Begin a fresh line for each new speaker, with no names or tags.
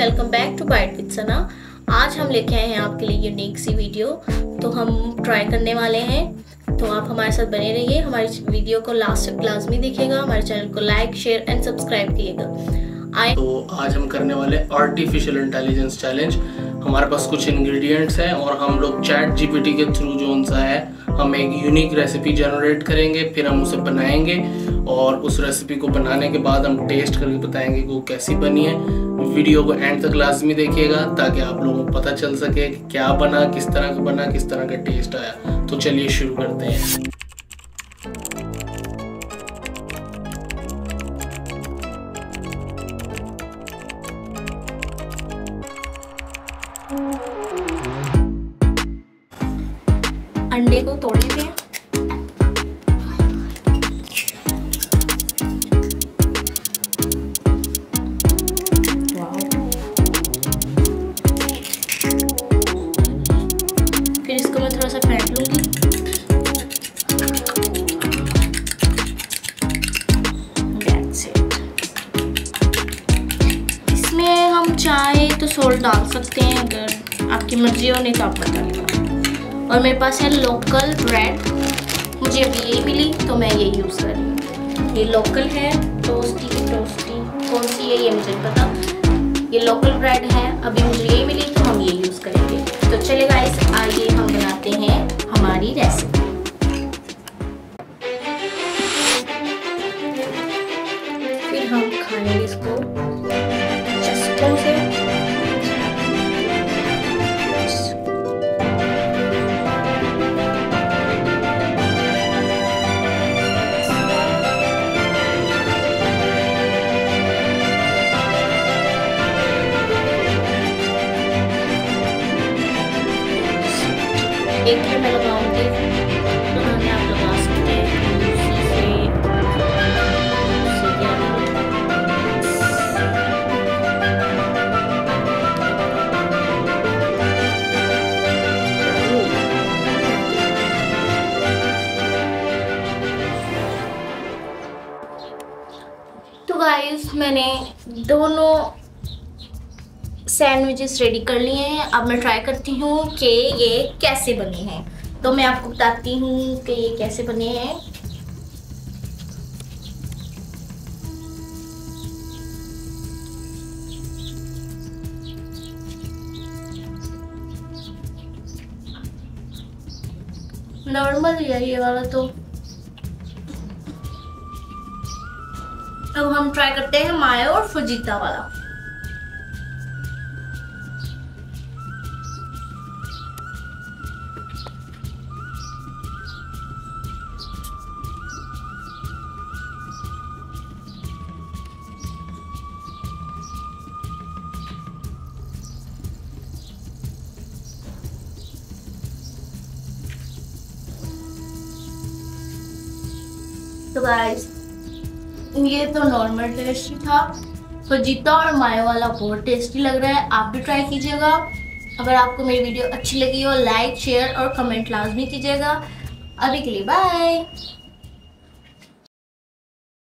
Welcome back to Byte with Sana. आज हम लेके आए हैं आपके लिए यूनिक सी वीडियो। तो हम ट्राई करने वाले हैं, तो आप हमारे साथ बने रहिए। हमारी वीडियो को लास्ट तक लाजमी देखिएगा। हमारे चैनल को लाइक शेयर एंड सब्सक्राइब कीजिएगा।
तो आज हम करने वाले आर्टिफिशियल इंटेलिजेंस चैलेंज। हमारे पास कुछ इंग्रेडिएंट्स हैं और हम लोग चैट जीपीटी के थ्रू जो सा है हम एक यूनिक रेसिपी जनरेट करेंगे, फिर हम उसे बनाएंगे और उस रेसिपी को बनाने के बाद हम टेस्ट करके बताएंगे कि वो कैसी बनी है। वीडियो को एंड तक लाजमी देखिएगा ताकि आप लोगों को पता चल सके कि क्या बना, किस तरह का बना, किस तरह का टेस्ट आया। तो चलिए शुरू करते हैं।
अंडे को तोड़ लेते हैं। फिर इसको मैं थोड़ा सा फेंट लूंगी। That's it। इसमें हम चाहे तो सोल्ट डाल सकते हैं, अगर आपकी मर्जी हो, नहीं तो आप बताइएगा। और मेरे पास है लोकल ब्रेड, मुझे अभी यही मिली तो मैं ये यूज़ कर रही हूँ। ये लोकल है, टोस्टी कौन सी है ये मुझे नहीं पता। ये लोकल ब्रेड है, अभी मुझे यही मिली तो हम ये यूज़ करेंगे। तो चलिए गाइस, आइए हम बनाते हैं हमारी रेसिपी। फिर हम खाएंगे इसको चस्कों से। एक में मैं लगाऊंगी, बनाने आप लगा सकते हैं उसी से तो गाइस, मैंने दोनों सैंडविचेस रेडी कर लिए हैं। अब मैं ट्राई करती हूँ कि ये कैसे बने हैं। तो मैं आपको बताती हूँ कि ये कैसे बने हैं। नॉर्मल है ये वाला। तो अब हम ट्राई करते हैं मायो और फजीता वाला। तो गाइस, ये तो नॉर्मल टेस्टी था। फजीता और मायो वाला बहुत टेस्टी लग रहा है। आप भी ट्राई कीजिएगा। अगर आपको मेरी वीडियो अच्छी लगी हो, लाइक शेयर और कमेंट लाजमी कीजिएगा। अभी के लिए बाय।